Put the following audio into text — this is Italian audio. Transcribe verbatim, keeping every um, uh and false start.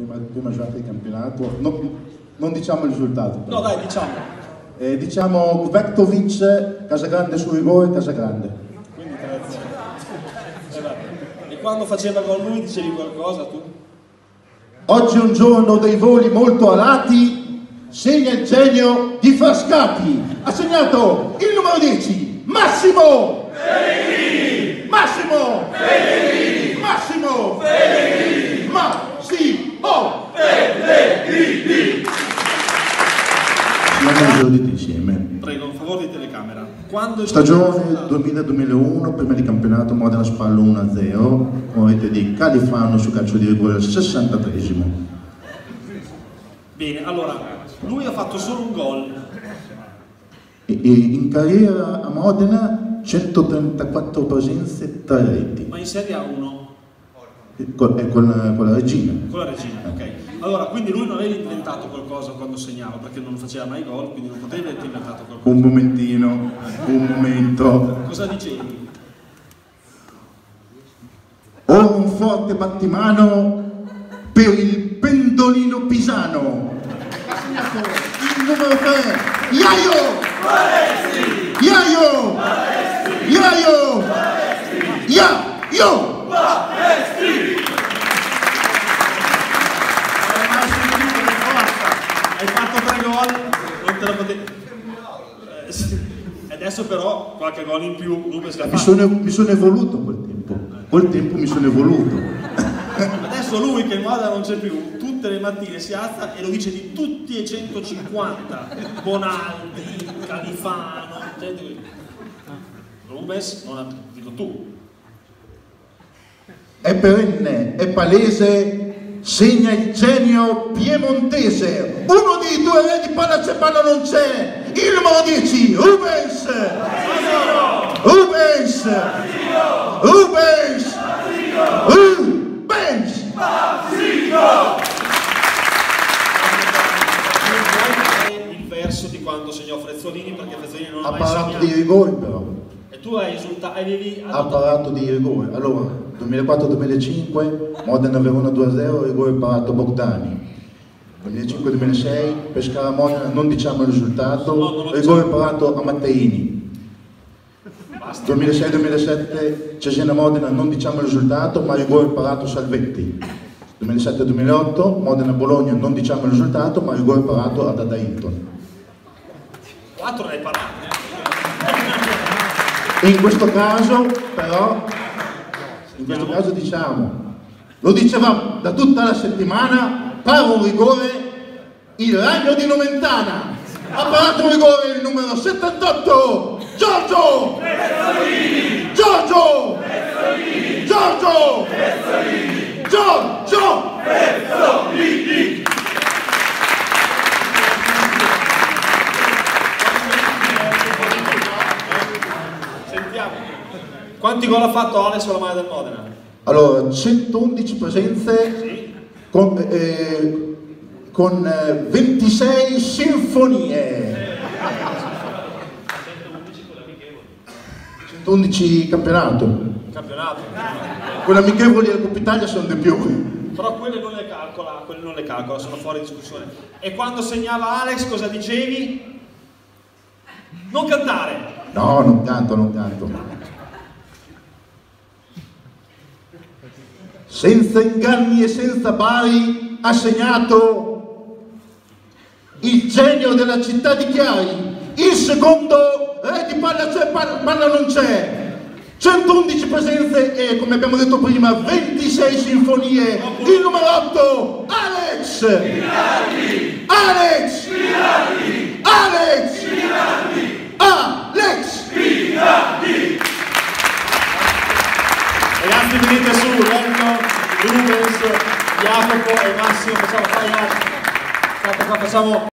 prima, prima giornata di campionato, no, non diciamo il risultato. Però. No dai, diciamo. Eh, diciamo Vektovic, Casagrande su rigore, Casagrande. Quindi tre a zero. E quando faceva gol lui dicevi qualcosa tu? Oggi è un giorno dei voli molto alati, segna il genio di Frascati. Ha segnato il numero dieci, Massimo Pellegrini! Massimo Pellegrini! Massimo Pellegrini! Massimo Pellegrini! Abbiamo esaudito insieme. Prego, un favore di telecamera. Quando Stagione duemila duemilauno, prima di campionato, Modena Spallo uno a zero, con rete di Califano su calcio di rigore al sessantatreesimo. Bene, allora, lui ha fatto solo un gol. E, e in carriera a Modena centotrentaquattro presenze, tre reti. Ma in Serie A uno? Con, eh, con, con la Regina. Con la Regina, ok. Allora, quindi lui non aveva inventato qualcosa quando segnava, perché non faceva mai gol, quindi non poteva aver inventato qualcosa. Un momentino, un momento. Cosa dicevi? Ora un forte battimano per il pendolino pisano. Ha segnato il numero tre, Iaio! Palestri! Iaio! Palestri! Iaio! Palestri! Iaio! Palestri! Hai fatto tre gol, non te la potevi... Eh, sì. Adesso però qualche gol in più Rubens l'ha Mi fatto. sono, mi sono evoluto quel tempo, quel tempo mi sono evoluto. Adesso lui che in moda non c'è più, tutte le mattine si alza e lo dice di tutti e centocinquanta. Bonaldi, Califano, gente... Rubens, non ha... dico tu. È perenne, è palese, segna il genio piemontese. Uno dei due re di palla c'è, palla non c'è. Il numero dieci, Rubens. Rubens. Rubens. Rubens. Il verso di quando segnò Frezzolini, perché Frezzolini non ha Ha mai parlato segnato. di rigori però. E tu hai esultato, avevi... Ha parlato di rigore. Allora, duemilaquattro duemilacinque, Modena Verona due a zero, rigore parato Bogdani. duemilacinque duemilasei, Pescara Modena, non diciamo il risultato, No, non lo rigore diciamo. parato a Matteini. duemilasei duemilasette, Cesena Modena, non diciamo il risultato, ma rigore parato Salvetti. duemilasette duemilaotto, Modena Bologna, non diciamo il risultato, ma rigore parato ad Ada Hilton. Quattro ne hai parlato. In questo caso, però, in questo caso diciamo, lo dicevamo da tutta la settimana, para un rigore il ragno di Nomentana. Ha parato un rigore il numero settantotto, Giorgio! Pezzolini! Giorgio! Pezzolini! Giorgio! Pezzolini! Giorgio! Pezzolini! Sentiamo. Quanti gol ha fatto Alex con la maglia del Modena? Allora, centoundici presenze Sì. con, eh, con eh, ventisei sinfonie. centoundici campionato. Campionato. Con amichevoli alla Coppa Italia sono di più. Però quelle non le calcola, quelle non le calcola, sono fuori discussione. E quando segnava Alex cosa dicevi? Non cantare! No, non canto, non canto. Senza inganni e senza pari ha segnato il genio della città di Chiari, il secondo re di palla c'è, palla, palla non c'è, centoundici presenze e come abbiamo detto prima ventisei sinfonie, il numero otto, Alex! Alex! Alex! Alex! Ragazzi venite su, Lenco, Rubens, Jacopo e Massimo, facciamo fare una... Aspetta qua, facciamo...